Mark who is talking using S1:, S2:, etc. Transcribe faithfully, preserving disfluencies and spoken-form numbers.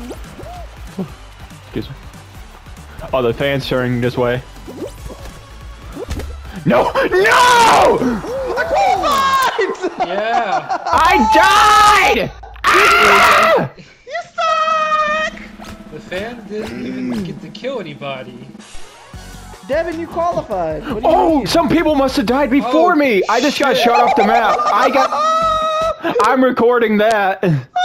S1: Excuse me. Oh, the fan's turning this way. No! No!
S2: I qualified!
S3: Yeah.
S1: I died! Ah!
S2: You suck!
S3: The fan didn't even get to kill anybody.
S2: Devin, you qualified. What do you
S1: Oh,
S2: mean?
S1: some people must have died before
S3: Oh,
S1: me. I just got
S3: shit.
S1: shut off the map. I got. I'm recording that.